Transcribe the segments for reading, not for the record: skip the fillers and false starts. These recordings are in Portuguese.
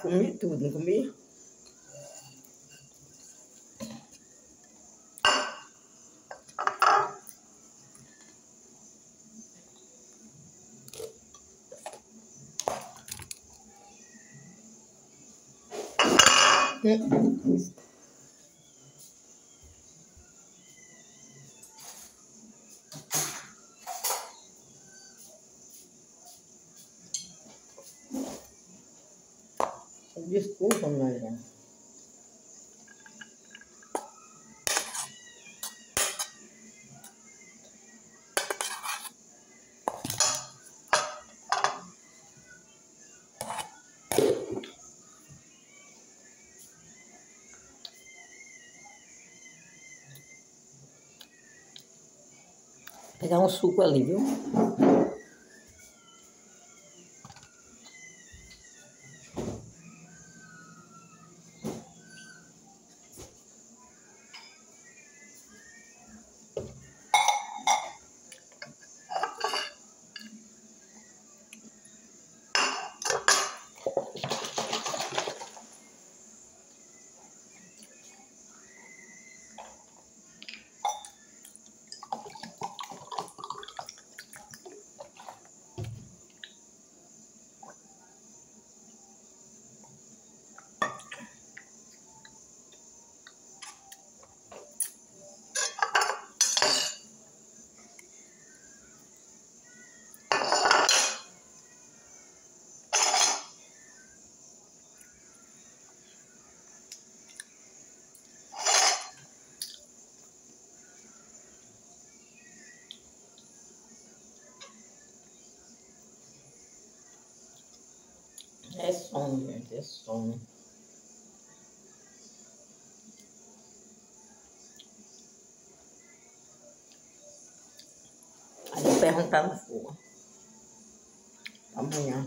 Comi tudo, não comi? Desculpa, Maria. Pegar um suco ali, viu? É sono, gente, é sono. Aí eu perguntar no fogo. Amanhã.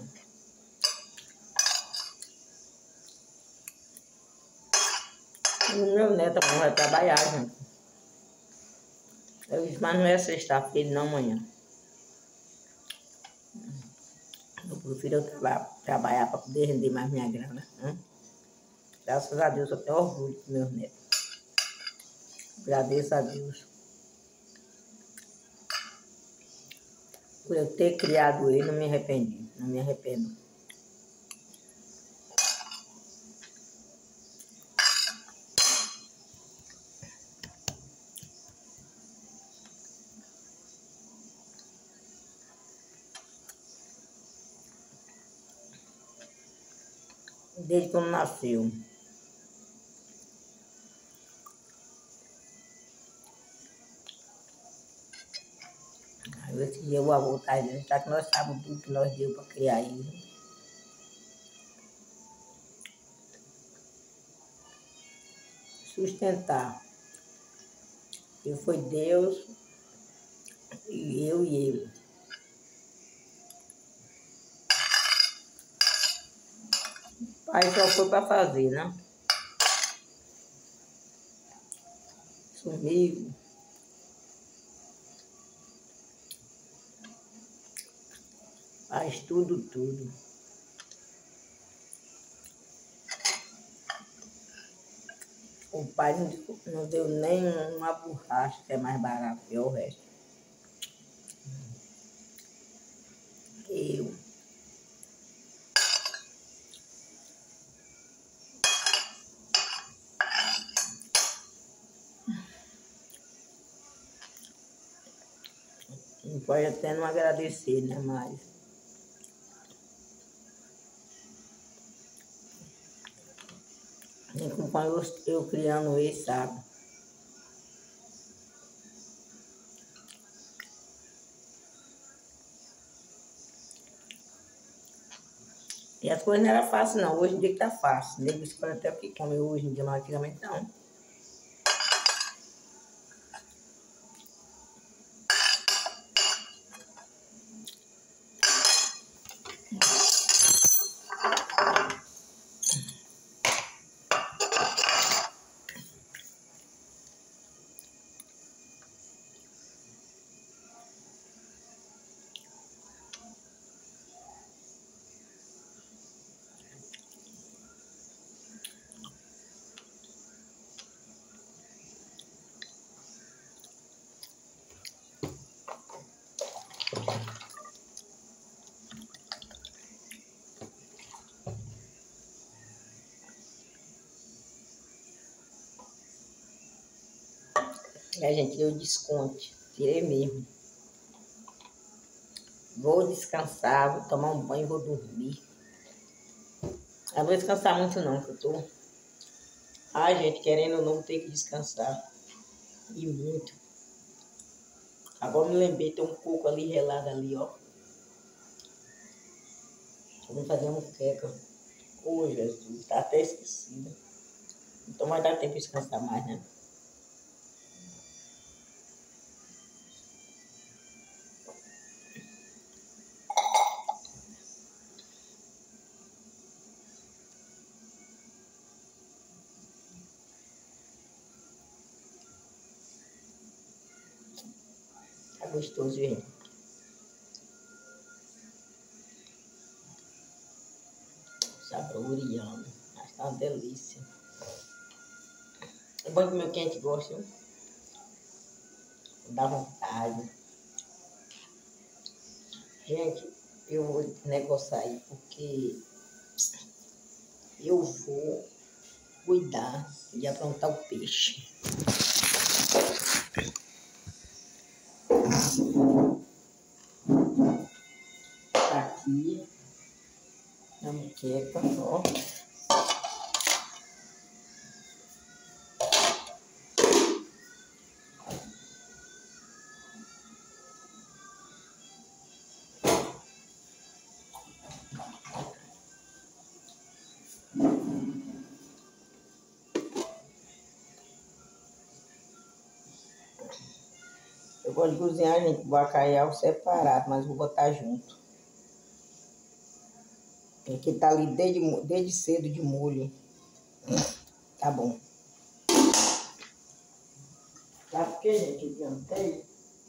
O meu neto vai trabalhar, gente. Eu disse, mas não é sexta-feira, não amanhã. Eu prefiro eu trabalhar para poder render mais minha grana. Graças a Deus, eu tenho orgulho dos meus netos. Agradeço a Deus por eu ter criado ele, não me arrependi, não me arrependo. Desde quando nasceu. Aí esse dia eu vou voltar e já que nós sabemos tudo que nós deu para criar ele. Sustentar. E foi Deus, e eu e ele. O pai só foi para fazer, né? Sumiu. Faz tudo, tudo. O pai não deu nem uma borracha, que é mais barato que o resto. Eu. Não pode até não agradecer, né? Mas nem como quando eu criando ele, sabe? E as coisas não eram fáceis, não. Hoje em dia que tá fácil. Nego escolhe até o que come hoje em dia, mas antigamente não. E a gente deu desconto. Tirei mesmo. Vou descansar, vou tomar um banho e vou dormir. Eu não vou descansar muito não, que eu tô... Ai, gente, querendo ou não, ter que descansar. E muito. Agora me lembrei, tem um coco ali relado ali, ó. Vamos fazer um queca. Ô, Jesus, tá até esquecido. Então vai dar tempo de descansar mais, né? Tá gostoso, gente. Saboreando. Mas tá uma delícia. É bom comer o que a gente gosta, viu? Dá vontade. Gente, eu vou negociar aí porque eu vou cuidar de aprontar o peixe. Tá aqui na muqueca, ó. Eu gosto de cozinhar, gente, bacalhau separado, mas vou botar junto. Aqui tá ali desde cedo de molho. Tá bom. Sabe por que, gente? Eu adiantei.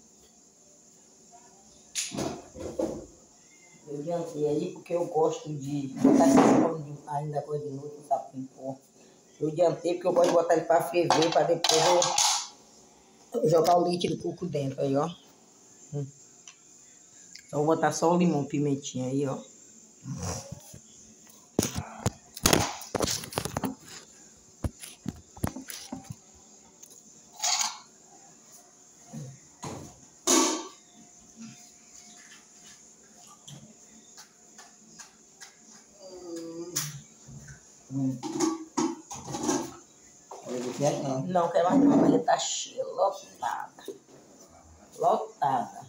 Eu adiantei aí porque eu gosto de botar esse ainda coisa de noite, não sabe pôr. Eu adiantei porque eu gosto de botar ele pra ferver, pra depois eu jogar o leite do coco dentro aí, ó. Então vou botar só o limão, pimentinha aí, ó. Não, quero mais não, mas ele tá cheio, lotada. Lotada.